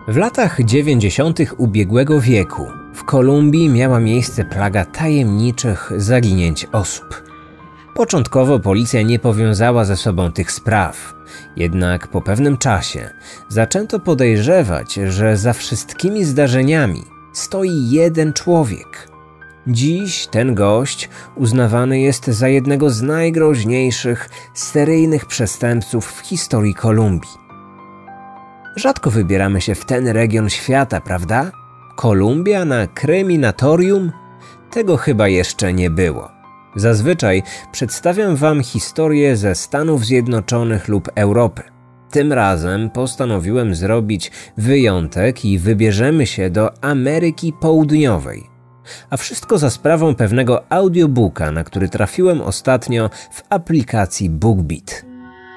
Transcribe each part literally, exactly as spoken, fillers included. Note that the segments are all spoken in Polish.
W latach dziewięćdziesiątych ubiegłego wieku w Kolumbii miała miejsce plaga tajemniczych zaginięć osób. Początkowo policja nie powiązała ze sobą tych spraw, jednak po pewnym czasie zaczęto podejrzewać, że za wszystkimi zdarzeniami stoi jeden człowiek. Dziś ten gość uznawany jest za jednego z najgroźniejszych seryjnych przestępców w historii Kolumbii. Rzadko wybieramy się w ten region świata, prawda? Kolumbia na kryminatorium? Tego chyba jeszcze nie było. Zazwyczaj przedstawiam Wam historię ze Stanów Zjednoczonych lub Europy. Tym razem postanowiłem zrobić wyjątek i wybierzemy się do Ameryki Południowej. A wszystko za sprawą pewnego audiobooka, na który trafiłem ostatnio w aplikacji BookBeat.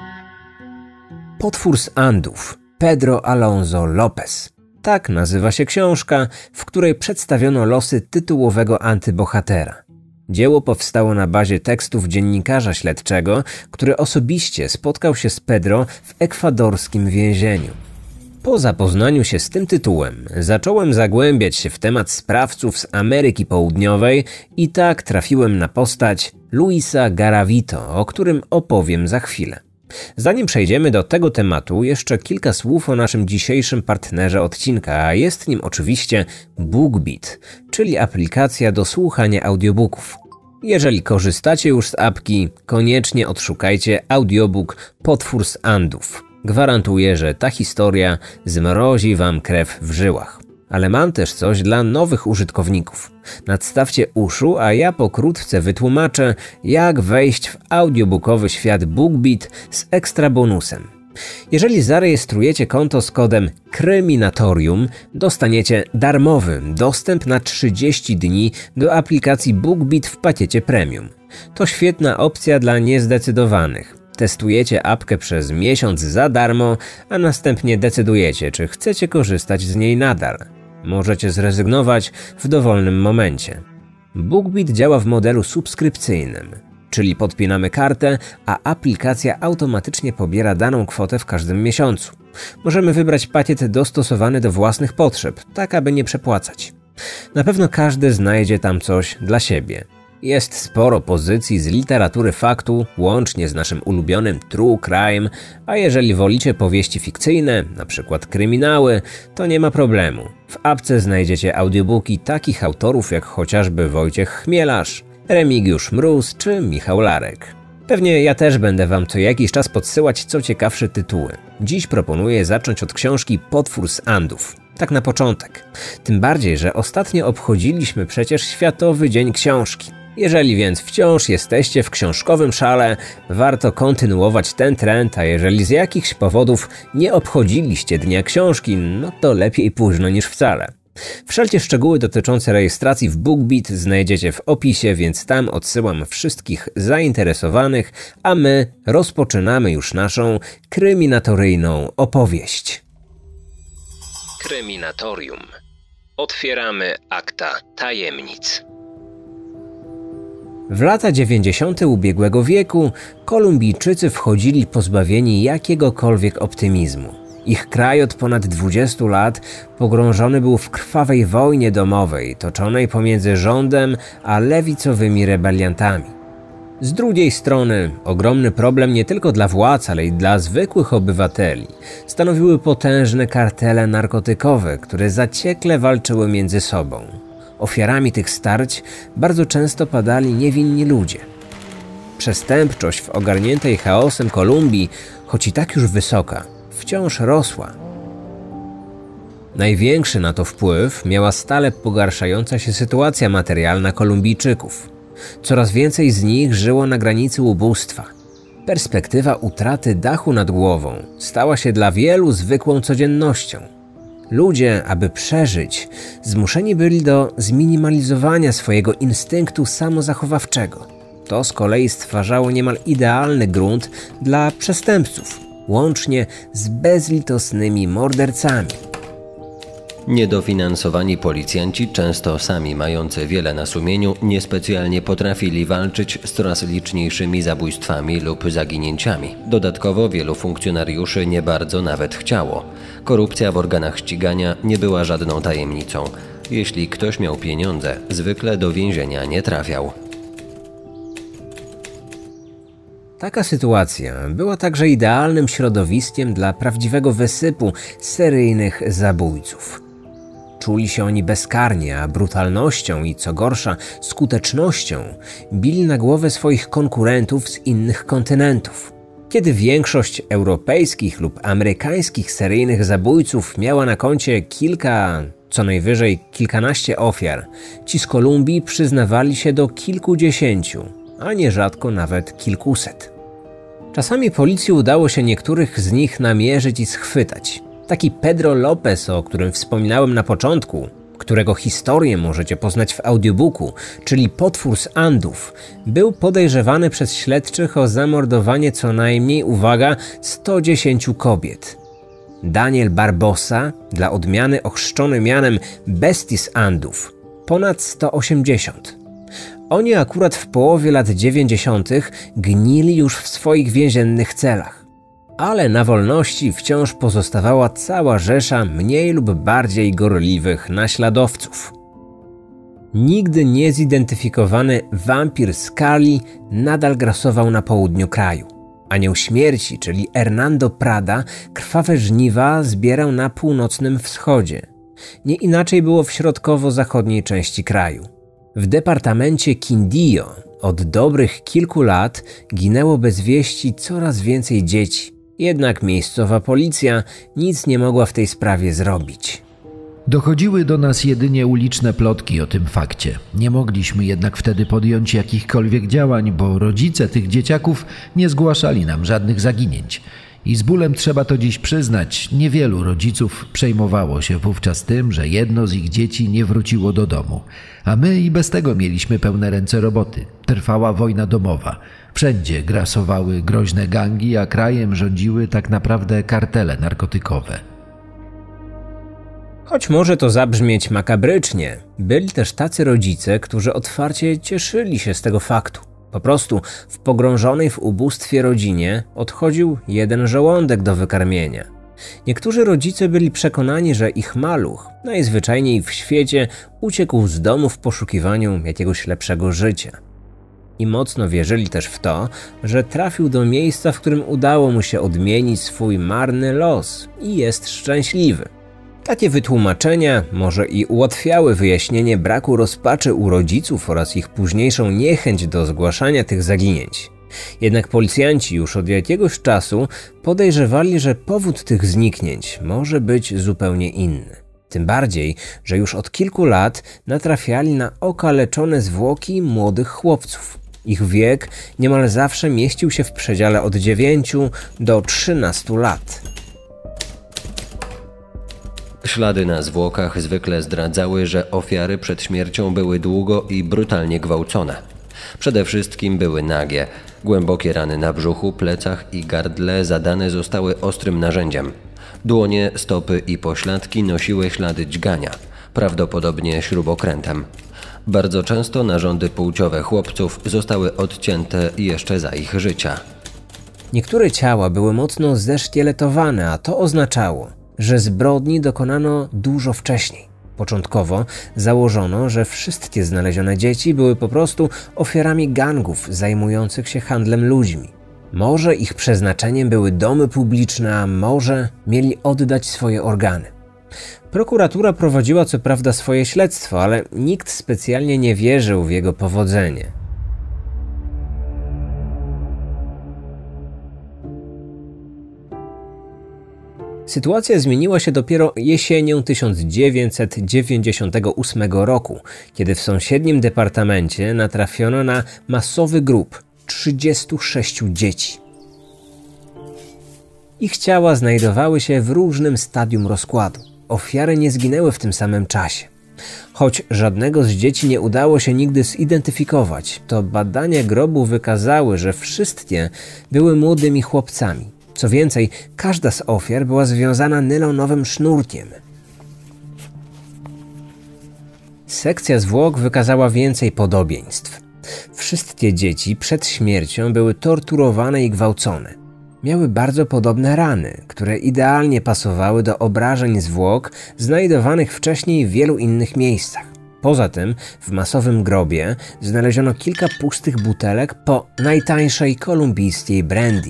Potwór z Andów. Pedro Alonso Lopez. Tak nazywa się książka, w której przedstawiono losy tytułowego antybohatera. Dzieło powstało na bazie tekstów dziennikarza śledczego, który osobiście spotkał się z Pedro w ekwadorskim więzieniu. Po zapoznaniu się z tym tytułem zacząłem zagłębiać się w temat sprawców z Ameryki Południowej i tak trafiłem na postać Luisa Garavito, o którym opowiem za chwilę. Zanim przejdziemy do tego tematu, jeszcze kilka słów o naszym dzisiejszym partnerze odcinka, a jest nim oczywiście BookBeat, czyli aplikacja do słuchania audiobooków. Jeżeli korzystacie już z apki, koniecznie odszukajcie audiobook Potwór z Andów. Gwarantuję, że ta historia zmrozi Wam krew w żyłach. Ale mam też coś dla nowych użytkowników. Nadstawcie uszu, a ja pokrótce wytłumaczę, jak wejść w audiobookowy świat BookBeat z ekstra bonusem. Jeżeli zarejestrujecie konto z kodem Kryminatorium, dostaniecie darmowy dostęp na trzydzieści dni do aplikacji BookBeat w pakiecie premium. To świetna opcja dla niezdecydowanych. Testujecie apkę przez miesiąc za darmo, a następnie decydujecie, czy chcecie korzystać z niej nadal. Możecie zrezygnować w dowolnym momencie. BookBeat działa w modelu subskrypcyjnym, czyli podpinamy kartę, a aplikacja automatycznie pobiera daną kwotę w każdym miesiącu. Możemy wybrać pakiet dostosowany do własnych potrzeb, tak aby nie przepłacać. Na pewno każdy znajdzie tam coś dla siebie. Jest sporo pozycji z literatury faktu, łącznie z naszym ulubionym true crime, a jeżeli wolicie powieści fikcyjne, np. kryminały, to nie ma problemu. W apce znajdziecie audiobooki takich autorów jak chociażby Wojciech Chmielarz, Remigiusz Mróz czy Michał Larek. Pewnie ja też będę Wam co jakiś czas podsyłać co ciekawsze tytuły. Dziś proponuję zacząć od książki Potwór z Andów. Tak na początek. Tym bardziej, że ostatnio obchodziliśmy przecież Światowy Dzień Książki. Jeżeli więc wciąż jesteście w książkowym szale, warto kontynuować ten trend, a jeżeli z jakichś powodów nie obchodziliście Dnia Książki, no to lepiej późno niż wcale. Wszelkie szczegóły dotyczące rejestracji w BookBeat znajdziecie w opisie, więc tam odsyłam wszystkich zainteresowanych, a my rozpoczynamy już naszą kryminatoryjną opowieść. Kryminatorium. Otwieramy akta tajemnic. W lata dziewięćdziesiąte ubiegłego wieku Kolumbijczycy wchodzili pozbawieni jakiegokolwiek optymizmu. Ich kraj od ponad dwudziestu lat pogrążony był w krwawej wojnie domowej toczonej pomiędzy rządem a lewicowymi rebeliantami. Z drugiej strony ogromny problem nie tylko dla władz, ale i dla zwykłych obywateli stanowiły potężne kartele narkotykowe, które zaciekle walczyły między sobą. Ofiarami tych starć bardzo często padali niewinni ludzie. Przestępczość w ogarniętej chaosem Kolumbii, choć i tak już wysoka, wciąż rosła. Największy na to wpływ miała stale pogarszająca się sytuacja materialna Kolumbijczyków. Coraz więcej z nich żyło na granicy ubóstwa. Perspektywa utraty dachu nad głową stała się dla wielu zwykłą codziennością. Ludzie, aby przeżyć, zmuszeni byli do zminimalizowania swojego instynktu samozachowawczego. To z kolei stwarzało niemal idealny grunt dla przestępców, łącznie z bezlitosnymi mordercami. Niedofinansowani policjanci, często sami mający wiele na sumieniu, niespecjalnie potrafili walczyć z coraz liczniejszymi zabójstwami lub zaginięciami. Dodatkowo wielu funkcjonariuszy nie bardzo nawet chciało. Korupcja w organach ścigania nie była żadną tajemnicą. Jeśli ktoś miał pieniądze, zwykle do więzienia nie trafiał. Taka sytuacja była także idealnym środowiskiem dla prawdziwego wysypu seryjnych zabójców. Czuli się oni bezkarnie, a brutalnością i co gorsza skutecznością bili na głowę swoich konkurentów z innych kontynentów. Kiedy większość europejskich lub amerykańskich seryjnych zabójców miała na koncie kilka, co najwyżej kilkanaście ofiar, ci z Kolumbii przyznawali się do kilkudziesięciu, a nierzadko nawet kilkuset. Czasami policji udało się niektórych z nich namierzyć i schwytać. Taki Pedro Lopez, o którym wspominałem na początku, którego historię możecie poznać w audiobooku, czyli potwór z Andów, był podejrzewany przez śledczych o zamordowanie co najmniej, uwaga, sto dziesięć kobiet. Daniel Barbosa, dla odmiany ochrzczony mianem Bestii z Andów, ponad sto osiemdziesiąt. Oni akurat w połowie lat dziewięćdziesiątych gnili już w swoich więziennych celach. Ale na wolności wciąż pozostawała cała rzesza mniej lub bardziej gorliwych naśladowców. Nigdy niezidentyfikowany wampir Scully nadal grasował na południu kraju. Anioł śmierci, czyli Hernando Prada, krwawe żniwa zbierał na północnym wschodzie. Nie inaczej było w środkowo-zachodniej części kraju. W departamencie Quindío od dobrych kilku lat ginęło bez wieści coraz więcej dzieci. Jednak miejscowa policja nic nie mogła w tej sprawie zrobić. Dochodziły do nas jedynie uliczne plotki o tym fakcie. Nie mogliśmy jednak wtedy podjąć jakichkolwiek działań, bo rodzice tych dzieciaków nie zgłaszali nam żadnych zaginięć. I z bólem trzeba to dziś przyznać, niewielu rodziców przejmowało się wówczas tym, że jedno z ich dzieci nie wróciło do domu. A my i bez tego mieliśmy pełne ręce roboty. Trwała wojna domowa. Wszędzie grasowały groźne gangi, a krajem rządziły tak naprawdę kartele narkotykowe. Choć może to zabrzmieć makabrycznie, byli też tacy rodzice, którzy otwarcie cieszyli się z tego faktu. Po prostu w pogrążonej w ubóstwie rodzinie odchodził jeden żołądek do wykarmienia. Niektórzy rodzice byli przekonani, że ich maluch najzwyczajniej w świecie uciekł z domu w poszukiwaniu jakiegoś lepszego życia. I mocno wierzyli też w to, że trafił do miejsca, w którym udało mu się odmienić swój marny los i jest szczęśliwy. Takie wytłumaczenia może i ułatwiały wyjaśnienie braku rozpaczy u rodziców oraz ich późniejszą niechęć do zgłaszania tych zaginięć. Jednak policjanci już od jakiegoś czasu podejrzewali, że powód tych zniknięć może być zupełnie inny. Tym bardziej, że już od kilku lat natrafiali na okaleczone zwłoki młodych chłopców. Ich wiek niemal zawsze mieścił się w przedziale od dziewięciu do trzynastu lat. Ślady na zwłokach zwykle zdradzały, że ofiary przed śmiercią były długo i brutalnie gwałcone. Przede wszystkim były nagie. Głębokie rany na brzuchu, plecach i gardle zadane zostały ostrym narzędziem. Dłonie, stopy i pośladki nosiły ślady dźgania, prawdopodobnie śrubokrętem. Bardzo często narządy płciowe chłopców zostały odcięte jeszcze za ich życia. Niektóre ciała były mocno zeszkieletowane, a to oznaczało, że zbrodni dokonano dużo wcześniej. Początkowo założono, że wszystkie znalezione dzieci były po prostu ofiarami gangów zajmujących się handlem ludźmi. Może ich przeznaczeniem były domy publiczne, a może mieli oddać swoje organy. Prokuratura prowadziła co prawda swoje śledztwo, ale nikt specjalnie nie wierzył w jego powodzenie. Sytuacja zmieniła się dopiero jesienią tysiąc dziewięćset dziewięćdziesiątego ósmego roku, kiedy w sąsiednim departamencie natrafiono na masowy grób trzydziestu sześciu dzieci. Ich ciała znajdowały się w różnym stadium rozkładu. Ofiary nie zginęły w tym samym czasie. Choć żadnego z dzieci nie udało się nigdy zidentyfikować, to badania grobu wykazały, że wszystkie były młodymi chłopcami. Co więcej, każda z ofiar była związana nylonowym sznurkiem. Sekcja zwłok wykazała więcej podobieństw. Wszystkie dzieci przed śmiercią były torturowane i gwałcone. Miały bardzo podobne rany, które idealnie pasowały do obrażeń zwłok znajdowanych wcześniej w wielu innych miejscach. Poza tym w masowym grobie znaleziono kilka pustych butelek po najtańszej kolumbijskiej brandy.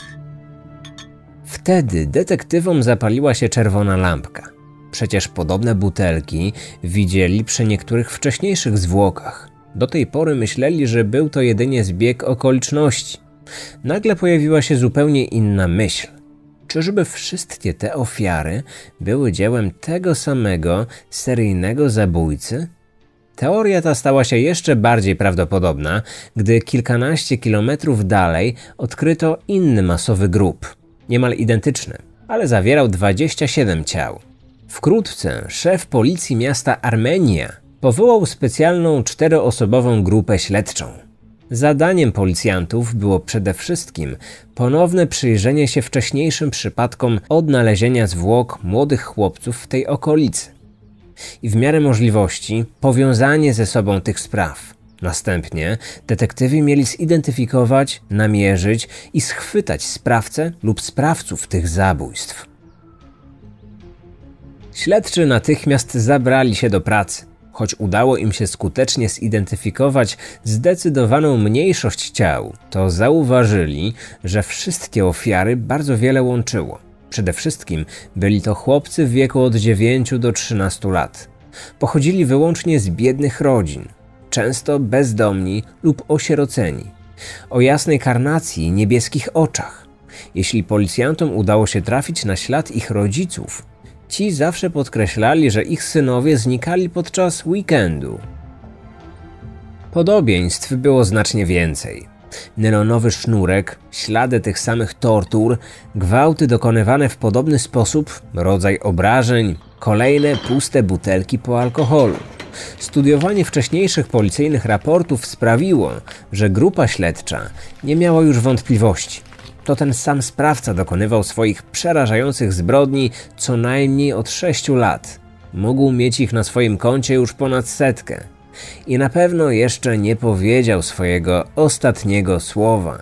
Wtedy detektywom zapaliła się czerwona lampka. Przecież podobne butelki widzieli przy niektórych wcześniejszych zwłokach. Do tej pory myśleli, że był to jedynie zbieg okoliczności. Nagle pojawiła się zupełnie inna myśl. Czyżby wszystkie te ofiary były dziełem tego samego seryjnego zabójcy? Teoria ta stała się jeszcze bardziej prawdopodobna, gdy kilkanaście kilometrów dalej odkryto inny masowy grób. Niemal identyczny, ale zawierał dwadzieścia siedem ciał. Wkrótce szef policji miasta Armenia powołał specjalną czteroosobową grupę śledczą. Zadaniem policjantów było przede wszystkim ponowne przyjrzenie się wcześniejszym przypadkom odnalezienia zwłok młodych chłopców w tej okolicy i w miarę możliwości powiązanie ze sobą tych spraw. Następnie detektywi mieli zidentyfikować, namierzyć i schwytać sprawcę lub sprawców tych zabójstw. Śledczy natychmiast zabrali się do pracy. Choć udało im się skutecznie zidentyfikować zdecydowaną mniejszość ciał, to zauważyli, że wszystkie ofiary bardzo wiele łączyło. Przede wszystkim byli to chłopcy w wieku od dziewięciu do trzynastu lat. Pochodzili wyłącznie z biednych rodzin, często bezdomni lub osieroceni, o jasnej karnacji i niebieskich oczach. Jeśli policjantom udało się trafić na ślad ich rodziców, ci zawsze podkreślali, że ich synowie znikali podczas weekendu. Podobieństw było znacznie więcej. Nylonowy sznurek, ślady tych samych tortur, gwałty dokonywane w podobny sposób, rodzaj obrażeń, kolejne puste butelki po alkoholu. Studiowanie wcześniejszych policyjnych raportów sprawiło, że grupa śledcza nie miała już wątpliwości. To ten sam sprawca dokonywał swoich przerażających zbrodni co najmniej od sześciu lat. Mógł mieć ich na swoim koncie już ponad setkę. I na pewno jeszcze nie powiedział swojego ostatniego słowa.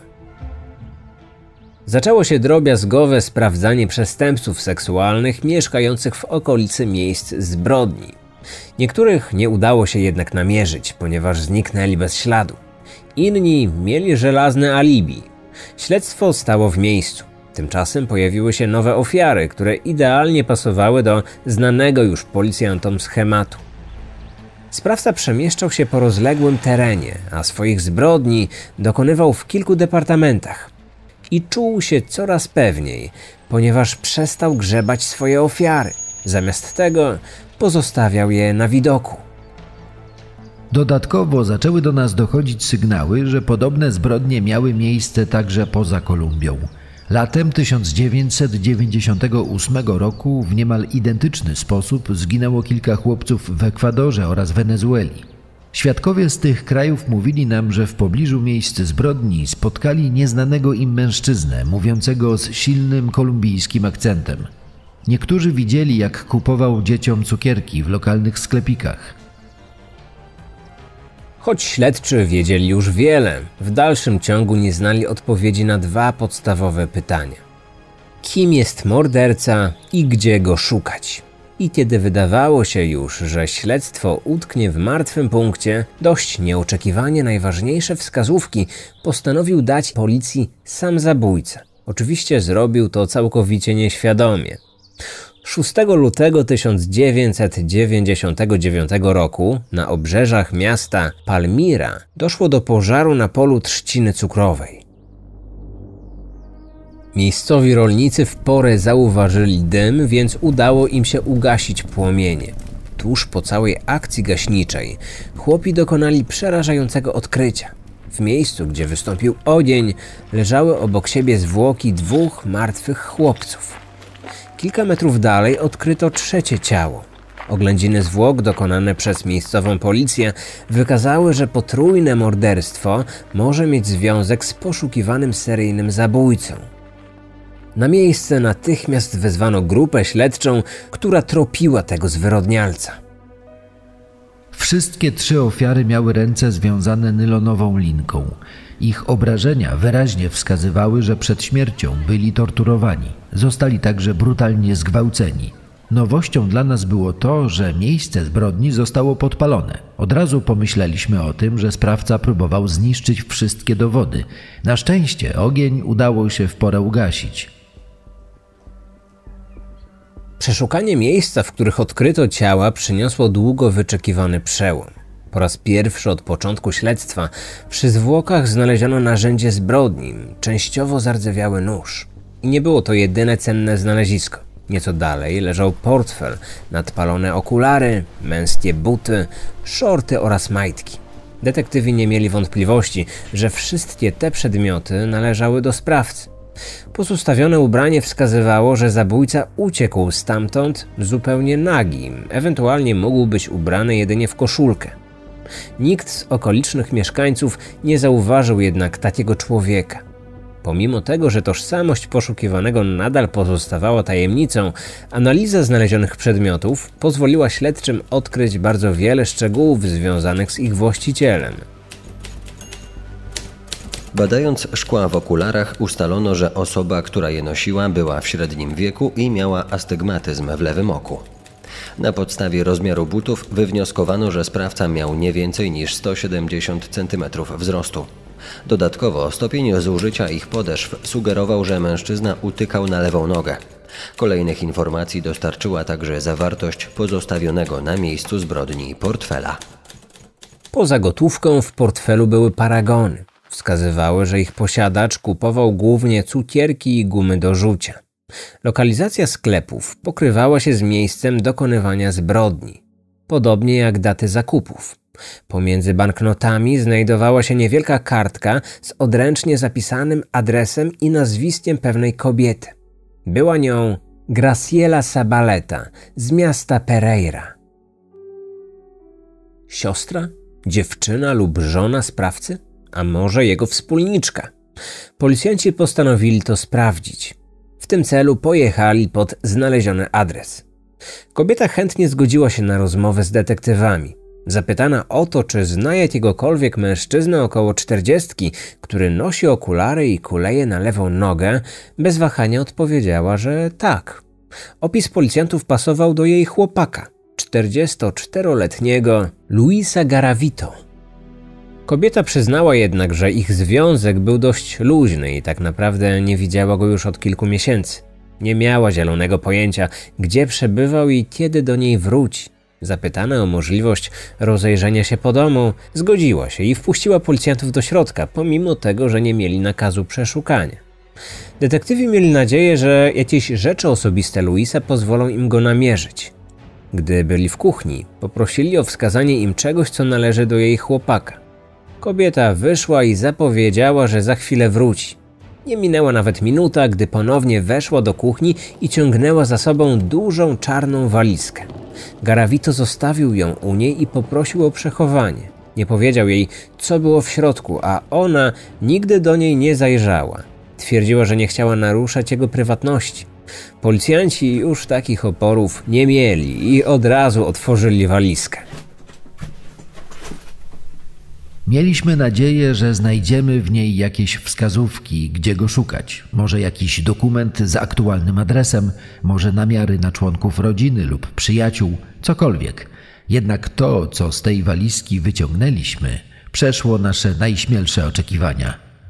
Zaczęło się drobiazgowe sprawdzanie przestępców seksualnych mieszkających w okolicy miejsc zbrodni. Niektórych nie udało się jednak namierzyć, ponieważ zniknęli bez śladu. Inni mieli żelazne alibi. Śledztwo stało w miejscu. Tymczasem pojawiły się nowe ofiary, które idealnie pasowały do znanego już policjantom schematu. Sprawca przemieszczał się po rozległym terenie, a swoich zbrodni dokonywał w kilku departamentach. I czuł się coraz pewniej, ponieważ przestał grzebać swoje ofiary. Zamiast tego pozostawiał je na widoku. Dodatkowo zaczęły do nas dochodzić sygnały, że podobne zbrodnie miały miejsce także poza Kolumbią. Latem tysiąc dziewięćset dziewięćdziesiątego ósmego roku w niemal identyczny sposób zginęło kilka chłopców w Ekwadorze oraz Wenezueli. Świadkowie z tych krajów mówili nam, że w pobliżu miejsc zbrodni spotkali nieznanego im mężczyznę, mówiącego z silnym kolumbijskim akcentem. Niektórzy widzieli, jak kupował dzieciom cukierki w lokalnych sklepikach. Choć śledczy wiedzieli już wiele, w dalszym ciągu nie znali odpowiedzi na dwa podstawowe pytania. Kim jest morderca i gdzie go szukać? I kiedy wydawało się już, że śledztwo utknie w martwym punkcie, dość nieoczekiwanie najważniejsze wskazówki postanowił dać policji sam zabójca. Oczywiście zrobił to całkowicie nieświadomie. szóstego lutego tysiąc dziewięćset dziewięćdziesiątego dziewiątego roku na obrzeżach miasta Palmira doszło do pożaru na polu trzciny cukrowej. Miejscowi rolnicy w porę zauważyli dym, więc udało im się ugasić płomienie. Tuż po całej akcji gaśniczej chłopi dokonali przerażającego odkrycia. W miejscu, gdzie wystąpił ogień, leżały obok siebie zwłoki dwóch martwych chłopców. Kilka metrów dalej odkryto trzecie ciało. Oględziny zwłok dokonane przez miejscową policję wykazały, że potrójne morderstwo może mieć związek z poszukiwanym seryjnym zabójcą. Na miejsce natychmiast wezwano grupę śledczą, która tropiła tego zwyrodnialca. Wszystkie trzy ofiary miały ręce związane nylonową linką. Ich obrażenia wyraźnie wskazywały, że przed śmiercią byli torturowani. Zostali także brutalnie zgwałceni. Nowością dla nas było to, że miejsce zbrodni zostało podpalone. Od razu pomyśleliśmy o tym, że sprawca próbował zniszczyć wszystkie dowody. Na szczęście ogień udało się w porę ugasić. Przeszukanie miejsca, w których odkryto ciała, przyniosło długo wyczekiwany przełom. Po raz pierwszy od początku śledztwa przy zwłokach znaleziono narzędzie zbrodni, częściowo zardzewiały nóż. I nie było to jedyne cenne znalezisko. Nieco dalej leżał portfel, nadpalone okulary, męskie buty, szorty oraz majtki. Detektywi nie mieli wątpliwości, że wszystkie te przedmioty należały do sprawcy. Pozostawione ubranie wskazywało, że zabójca uciekł stamtąd zupełnie nagi, ewentualnie mógł być ubrany jedynie w koszulkę. Nikt z okolicznych mieszkańców nie zauważył jednak takiego człowieka. Pomimo tego, że tożsamość poszukiwanego nadal pozostawała tajemnicą, analiza znalezionych przedmiotów pozwoliła śledczym odkryć bardzo wiele szczegółów związanych z ich właścicielem. Badając szkła w okularach, ustalono, że osoba, która je nosiła, była w średnim wieku i miała astygmatyzm w lewym oku. Na podstawie rozmiaru butów wywnioskowano, że sprawca miał nie więcej niż sto siedemdziesiąt centymetrów wzrostu. Dodatkowo stopień zużycia ich podeszw sugerował, że mężczyzna utykał na lewą nogę. Kolejnych informacji dostarczyła także zawartość pozostawionego na miejscu zbrodni portfela. Poza gotówką w portfelu były paragony. Wskazywały, że ich posiadacz kupował głównie cukierki i gumy do rzucia. Lokalizacja sklepów pokrywała się z miejscem dokonywania zbrodni, podobnie jak daty zakupów. Pomiędzy banknotami znajdowała się niewielka kartka z odręcznie zapisanym adresem i nazwiskiem pewnej kobiety. Była nią Graciela Zabaleta z miasta Pereira. Siostra, dziewczyna lub żona sprawcy? A może jego wspólniczka? Policjanci postanowili to sprawdzić. W tym celu pojechali pod znaleziony adres. Kobieta chętnie zgodziła się na rozmowę z detektywami. Zapytana o to, czy zna jakiegokolwiek mężczyznę około czterdziestki, który nosi okulary i kuleje na lewą nogę, bez wahania odpowiedziała, że tak. Opis policjantów pasował do jej chłopaka, czterdziestoczteroletniego Luisa Garavito. Kobieta przyznała jednak, że ich związek był dość luźny i tak naprawdę nie widziała go już od kilku miesięcy. Nie miała zielonego pojęcia, gdzie przebywał i kiedy do niej wróci. Zapytana o możliwość rozejrzenia się po domu, zgodziła się i wpuściła policjantów do środka, pomimo tego, że nie mieli nakazu przeszukania. Detektywi mieli nadzieję, że jakieś rzeczy osobiste Luisa pozwolą im go namierzyć. Gdy byli w kuchni, poprosili o wskazanie im czegoś, co należy do jej chłopaka. Kobieta wyszła i zapowiedziała, że za chwilę wróci. Nie minęła nawet minuta, gdy ponownie weszła do kuchni i ciągnęła za sobą dużą czarną walizkę. Garavito zostawił ją u niej i poprosił o przechowanie. Nie powiedział jej, co było w środku, a ona nigdy do niej nie zajrzała. Twierdziła, że nie chciała naruszać jego prywatności. Policjanci już takich oporów nie mieli i od razu otworzyli walizkę. Mieliśmy nadzieję, że znajdziemy w niej jakieś wskazówki, gdzie go szukać. Może jakiś dokument z aktualnym adresem, może namiary na członków rodziny lub przyjaciół, cokolwiek. Jednak to, co z tej walizki wyciągnęliśmy, przeszło nasze najśmielsze oczekiwania.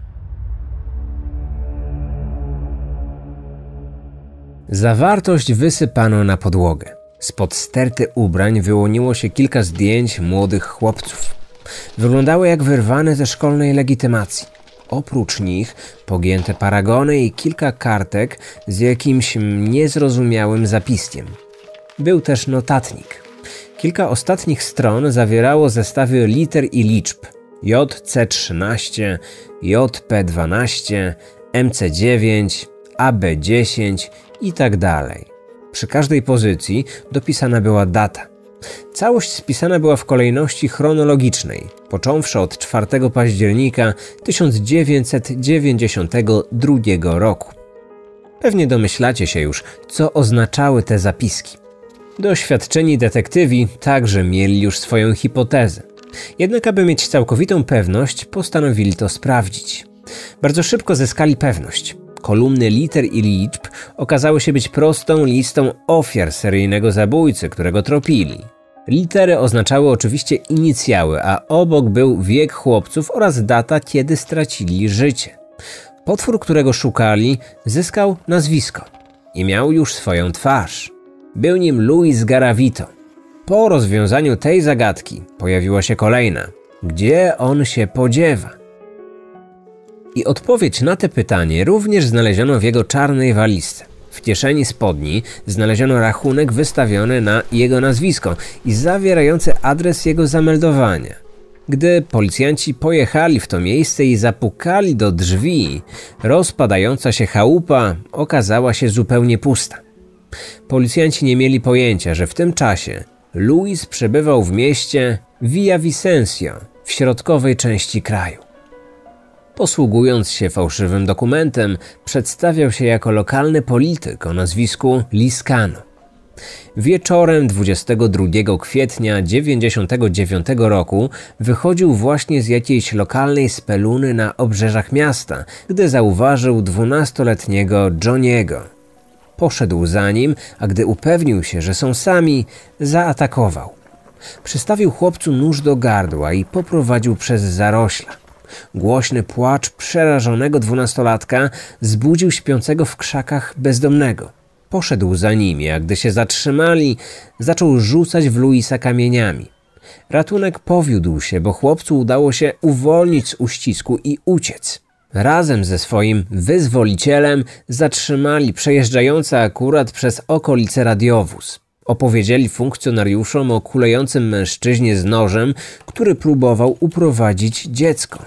Zawartość wysypano na podłogę. Spod sterty ubrań wyłoniło się kilka zdjęć młodych chłopców. Wyglądały jak wyrwane ze szkolnej legitymacji. Oprócz nich pogięte paragony i kilka kartek z jakimś niezrozumiałym zapiskiem. Był też notatnik. Kilka ostatnich stron zawierało zestawy liter i liczb J C trzynaście, J P dwanaście, M C dziewięć, A B dziesięć i tak dalej. Przy każdej pozycji dopisana była data. Całość spisana była w kolejności chronologicznej, począwszy od czwartego października tysiąc dziewięćset dziewięćdziesiątego drugiego roku. Pewnie domyślacie się już, co oznaczały te zapiski. Doświadczeni detektywi także mieli już swoją hipotezę. Jednak aby mieć całkowitą pewność, postanowili to sprawdzić. Bardzo szybko zyskali pewność. Kolumny liter i liczb okazały się być prostą listą ofiar seryjnego zabójcy, którego tropili. Litery oznaczały oczywiście inicjały, a obok był wiek chłopców oraz data, kiedy stracili życie. Potwór, którego szukali, zyskał nazwisko i miał już swoją twarz. Był nim Luis Garavito. Po rozwiązaniu tej zagadki pojawiła się kolejna. Gdzie on się podziewa? I odpowiedź na te pytanie również znaleziono w jego czarnej walizce. W kieszeni spodni znaleziono rachunek wystawiony na jego nazwisko i zawierający adres jego zameldowania. Gdy policjanci pojechali w to miejsce i zapukali do drzwi, rozpadająca się chałupa okazała się zupełnie pusta. Policjanci nie mieli pojęcia, że w tym czasie Luis przebywał w mieście Villavicencio w środkowej części kraju. Posługując się fałszywym dokumentem, przedstawiał się jako lokalny polityk o nazwisku Liscano. Wieczorem dwudziestego drugiego kwietnia dziewięćdziesiątego dziewiątego roku wychodził właśnie z jakiejś lokalnej speluny na obrzeżach miasta, gdy zauważył dwunastoletniego Johniego. Poszedł za nim, a gdy upewnił się, że są sami, zaatakował. Przystawił chłopcu nóż do gardła i poprowadził przez zarośla. Głośny płacz przerażonego dwunastolatka zbudził śpiącego w krzakach bezdomnego. Poszedł za nimi, a gdy się zatrzymali, zaczął rzucać w Luisa kamieniami. Ratunek powiódł się, bo chłopcu udało się uwolnić z uścisku i uciec. Razem ze swoim wyzwolicielem zatrzymali przejeżdżający akurat przez okolice radiowóz. Opowiedzieli funkcjonariuszom o kulejącym mężczyźnie z nożem, który próbował uprowadzić dziecko.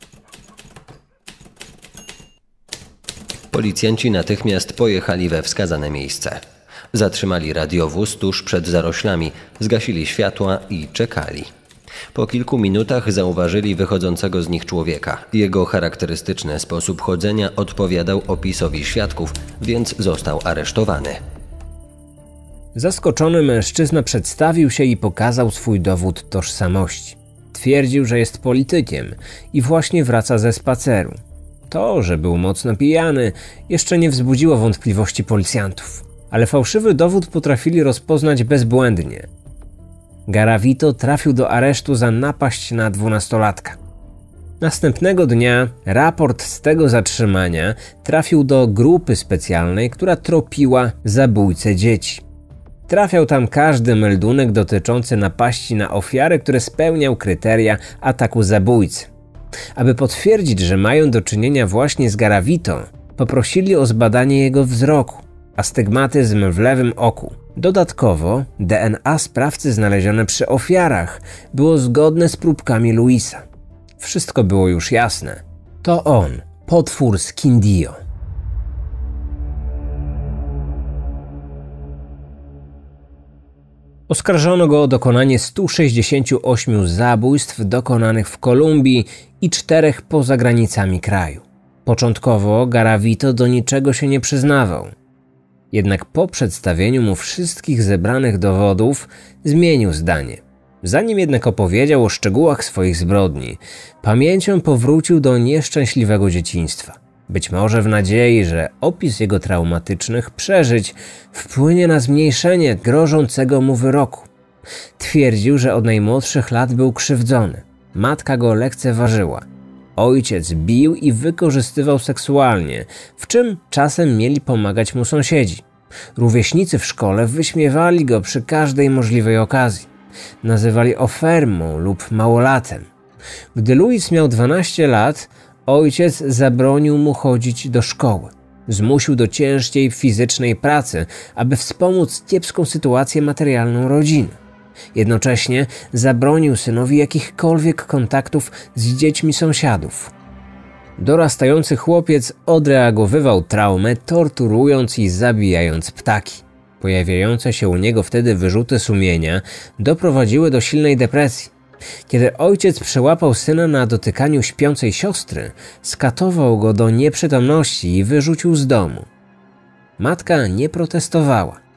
Policjanci natychmiast pojechali we wskazane miejsce. Zatrzymali radiowóz tuż przed zaroślami, zgasili światła i czekali. Po kilku minutach zauważyli wychodzącego z nich człowieka. Jego charakterystyczny sposób chodzenia odpowiadał opisowi świadków, więc został aresztowany. Zaskoczony mężczyzna przedstawił się i pokazał swój dowód tożsamości. Twierdził, że jest politykiem i właśnie wraca ze spaceru. To, że był mocno pijany, jeszcze nie wzbudziło wątpliwości policjantów, ale fałszywy dowód potrafili rozpoznać bezbłędnie. Garavito trafił do aresztu za napaść na dwunastolatka. Następnego dnia raport z tego zatrzymania trafił do grupy specjalnej, która tropiła zabójcę dzieci. Trafiał tam każdy meldunek dotyczący napaści na ofiary, który spełniał kryteria ataku zabójcy. Aby potwierdzić, że mają do czynienia właśnie z Garavito, poprosili o zbadanie jego wzroku, astygmatyzm w lewym oku. Dodatkowo D N A sprawcy znalezione przy ofiarach było zgodne z próbkami Luisa. Wszystko było już jasne. To on, potwór z Quindío. Oskarżono go o dokonanie stu sześćdziesięciu ośmiu zabójstw dokonanych w Kolumbii i czterech poza granicami kraju. Początkowo Garavito do niczego się nie przyznawał. Jednak po przedstawieniu mu wszystkich zebranych dowodów zmienił zdanie. Zanim jednak opowiedział o szczegółach swoich zbrodni, pamięcią powrócił do nieszczęśliwego dzieciństwa. Być może w nadziei, że opis jego traumatycznych przeżyć wpłynie na zmniejszenie grożącego mu wyroku. Twierdził, że od najmłodszych lat był krzywdzony. Matka go lekceważyła. Ojciec bił i wykorzystywał seksualnie, w czym czasem mieli pomagać mu sąsiedzi. Rówieśnicy w szkole wyśmiewali go przy każdej możliwej okazji. Nazywali ofermą lub małolatem. Gdy Luis miał dwanaście lat, ojciec zabronił mu chodzić do szkoły. Zmusił do ciężkiej fizycznej pracy, aby wspomóc kiepską sytuację materialną rodziny. Jednocześnie zabronił synowi jakichkolwiek kontaktów z dziećmi sąsiadów. Dorastający chłopiec odreagowywał traumę, torturując i zabijając ptaki. Pojawiające się u niego wtedy wyrzuty sumienia doprowadziły do silnej depresji. Kiedy ojciec przyłapał syna na dotykaniu śpiącej siostry, skatował go do nieprzytomności i wyrzucił z domu. Matka nie protestowała.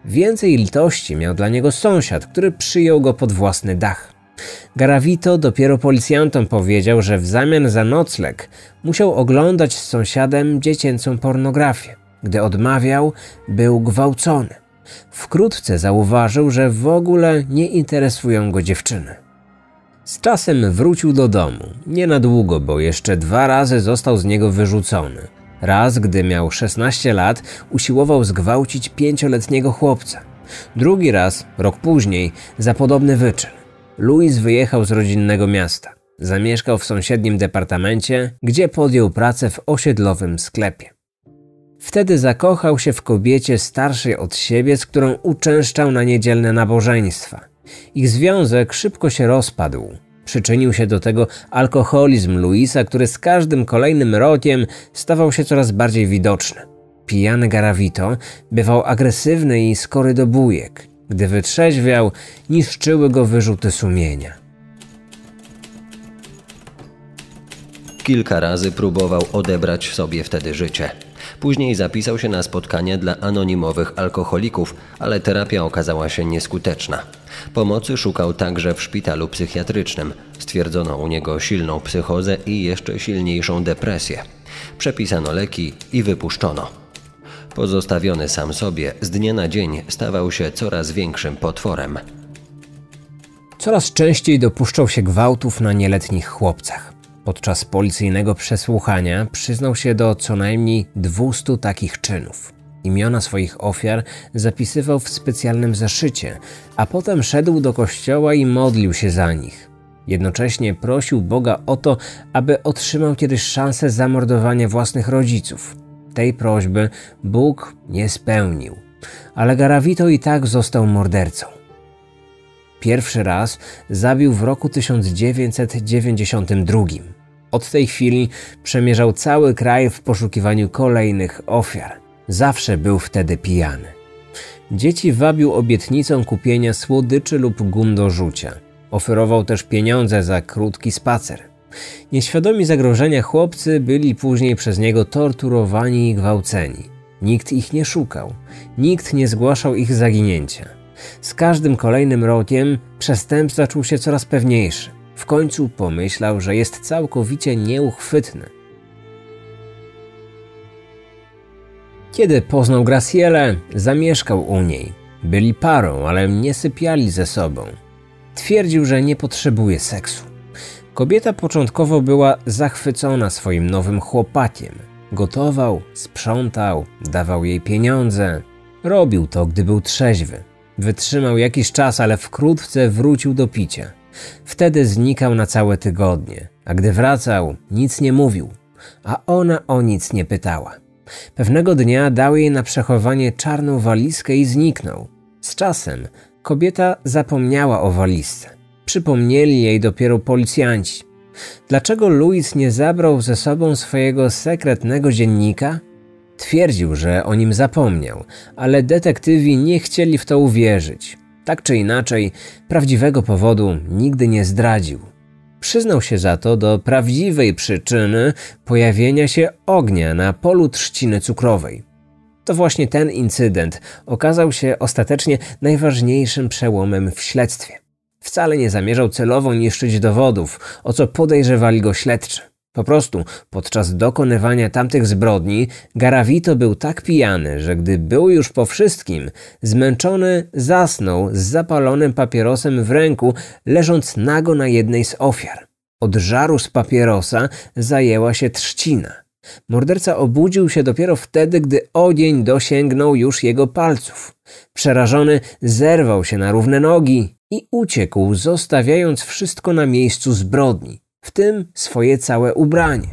Więcej litości miał dla niego sąsiad, który przyjął go pod własny dach. Garavito dopiero policjantom powiedział, że w zamian za nocleg musiał oglądać z sąsiadem dziecięcą pornografię. Gdy odmawiał, był gwałcony. Wkrótce zauważył, że w ogóle nie interesują go dziewczyny. Z czasem wrócił do domu. Nie na długo, bo jeszcze dwa razy został z niego wyrzucony. Raz, gdy miał szesnaście lat, usiłował zgwałcić pięcioletniego chłopca. Drugi raz, rok później, za podobny wyczyn. Luis wyjechał z rodzinnego miasta. Zamieszkał w sąsiednim departamencie, gdzie podjął pracę w osiedlowym sklepie. Wtedy zakochał się w kobiecie starszej od siebie, z którą uczęszczał na niedzielne nabożeństwa. Ich związek szybko się rozpadł. Przyczynił się do tego alkoholizm Luisa, który z każdym kolejnym rokiem stawał się coraz bardziej widoczny. Pijany Garavito bywał agresywny i skory do bujek. Gdy wytrzeźwiał, niszczyły go wyrzuty sumienia. Kilka razy próbował odebrać sobie wtedy życie. Później zapisał się na spotkanie dla anonimowych alkoholików, ale terapia okazała się nieskuteczna. Pomocy szukał także w szpitalu psychiatrycznym. Stwierdzono u niego silną psychozę i jeszcze silniejszą depresję. Przepisano leki i wypuszczono. Pozostawiony sam sobie, z dnia na dzień stawał się coraz większym potworem. Coraz częściej dopuszczał się gwałtów na nieletnich chłopcach. Podczas policyjnego przesłuchania przyznał się do co najmniej dwustu takich czynów. Imiona swoich ofiar zapisywał w specjalnym zeszycie, a potem szedł do kościoła i modlił się za nich. Jednocześnie prosił Boga o to, aby otrzymał kiedyś szansę zamordowania własnych rodziców. Tej prośby Bóg nie spełnił, ale Garavito i tak został mordercą. Pierwszy raz zabił w roku tysiąc dziewięćset dziewięćdziesiątym drugim. Od tej chwili przemierzał cały kraj w poszukiwaniu kolejnych ofiar. Zawsze był wtedy pijany. Dzieci wabił obietnicą kupienia słodyczy lub gum do rzucia. Oferował też pieniądze za krótki spacer. Nieświadomi zagrożenia chłopcy byli później przez niego torturowani i gwałceni. Nikt ich nie szukał. Nikt nie zgłaszał ich zaginięcia. Z każdym kolejnym rokiem przestępca czuł się coraz pewniejszy. W końcu pomyślał, że jest całkowicie nieuchwytny. Kiedy poznał Gracielę, zamieszkał u niej. Byli parą, ale nie sypiali ze sobą. Twierdził, że nie potrzebuje seksu. Kobieta początkowo była zachwycona swoim nowym chłopakiem. Gotował, sprzątał, dawał jej pieniądze. Robił to, gdy był trzeźwy. Wytrzymał jakiś czas, ale wkrótce wrócił do picia. Wtedy znikał na całe tygodnie, a gdy wracał, nic nie mówił, a ona o nic nie pytała. Pewnego dnia dał jej na przechowanie czarną walizkę i zniknął. Z czasem kobieta zapomniała o walizce. Przypomnieli jej dopiero policjanci. Dlaczego Luis nie zabrał ze sobą swojego sekretnego dziennika? Twierdził, że o nim zapomniał, ale detektywi nie chcieli w to uwierzyć. Tak czy inaczej, prawdziwego powodu nigdy nie zdradził. Przyznał się za to do prawdziwej przyczyny pojawienia się ognia na polu trzciny cukrowej. To właśnie ten incydent okazał się ostatecznie najważniejszym przełomem w śledztwie. Wcale nie zamierzał celowo niszczyć dowodów, o co podejrzewali go śledczy. Po prostu podczas dokonywania tamtych zbrodni Garavito był tak pijany, że gdy był już po wszystkim, zmęczony zasnął z zapalonym papierosem w ręku, leżąc nago na jednej z ofiar. Od żaru z papierosa zajęła się trzcina. Morderca obudził się dopiero wtedy, gdy ogień dosięgnął już jego palców. Przerażony zerwał się na równe nogi i uciekł, zostawiając wszystko na miejscu zbrodni, w tym swoje całe ubranie.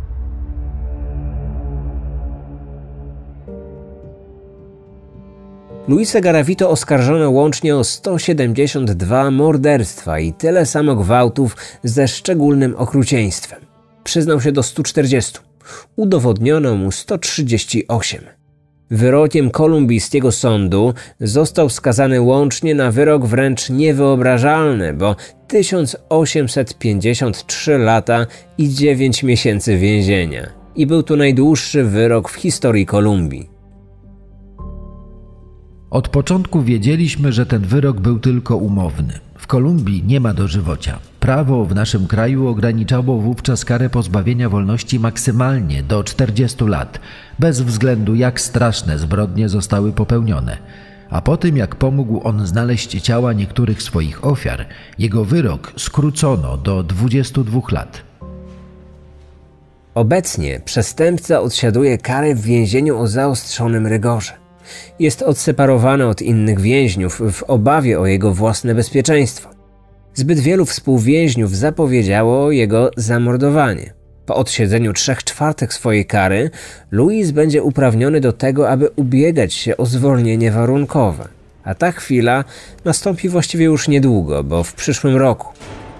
Luisa Garavito oskarżono łącznie o sto siedemdziesiąt dwa morderstwa i tyle samo gwałtów ze szczególnym okrucieństwem. Przyznał się do stu czterdziestu. Udowodniono mu sto trzydzieści osiem. Wyrokiem kolumbijskiego sądu został skazany łącznie na wyrok wręcz niewyobrażalny, bo tysiąc osiemset pięćdziesiąt trzy lata i dziewięć miesięcy więzienia. I był to najdłuższy wyrok w historii Kolumbii. Od początku wiedzieliśmy, że ten wyrok był tylko umowny. W Kolumbii nie ma dożywocia. Prawo w naszym kraju ograniczało wówczas karę pozbawienia wolności maksymalnie do czterdziestu lat, bez względu jak straszne zbrodnie zostały popełnione. A po tym, jak pomógł on znaleźć ciała niektórych swoich ofiar, jego wyrok skrócono do dwudziestu dwóch lat. Obecnie przestępca odsiaduje karę w więzieniu o zaostrzonym rygorze. Jest odseparowany od innych więźniów w obawie o jego własne bezpieczeństwo. Zbyt wielu współwięźniów zapowiedziało jego zamordowanie. Po odsiedzeniu trzech czwartych swojej kary, Luis będzie uprawniony do tego, aby ubiegać się o zwolnienie warunkowe. A ta chwila nastąpi właściwie już niedługo, bo w przyszłym roku.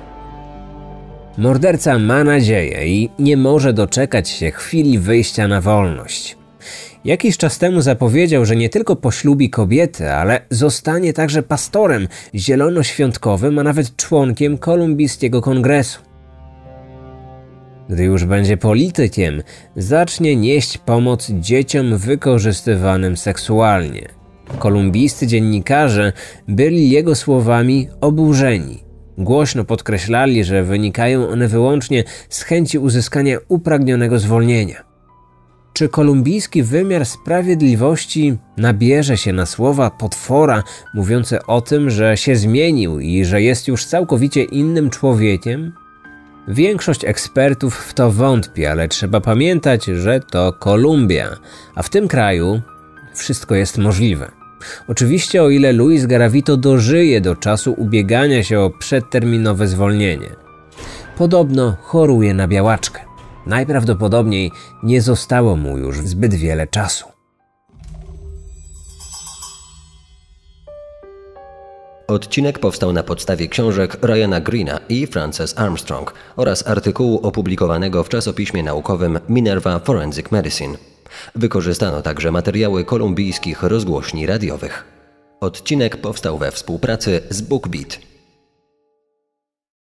Morderca ma nadzieję i nie może doczekać się chwili wyjścia na wolność. Jakiś czas temu zapowiedział, że nie tylko poślubi kobietę, ale zostanie także pastorem zielonoświątkowym, a nawet członkiem kolumbijskiego kongresu. Gdy już będzie politykiem, zacznie nieść pomoc dzieciom wykorzystywanym seksualnie. Kolumbijscy dziennikarze byli jego słowami oburzeni. Głośno podkreślali, że wynikają one wyłącznie z chęci uzyskania upragnionego zwolnienia. Czy kolumbijski wymiar sprawiedliwości nabierze się na słowa potwora mówiące o tym, że się zmienił i że jest już całkowicie innym człowiekiem? Większość ekspertów w to wątpi, ale trzeba pamiętać, że to Kolumbia, a w tym kraju wszystko jest możliwe. Oczywiście o ile Luis Garavito dożyje do czasu ubiegania się o przedterminowe zwolnienie. Podobno choruje na białaczkę. Najprawdopodobniej nie zostało mu już zbyt wiele czasu. Odcinek powstał na podstawie książek Ryana Greena i Frances Armstrong oraz artykułu opublikowanego w czasopiśmie naukowym Minerva Forensic Medicine. Wykorzystano także materiały kolumbijskich rozgłośni radiowych. Odcinek powstał we współpracy z BookBeat.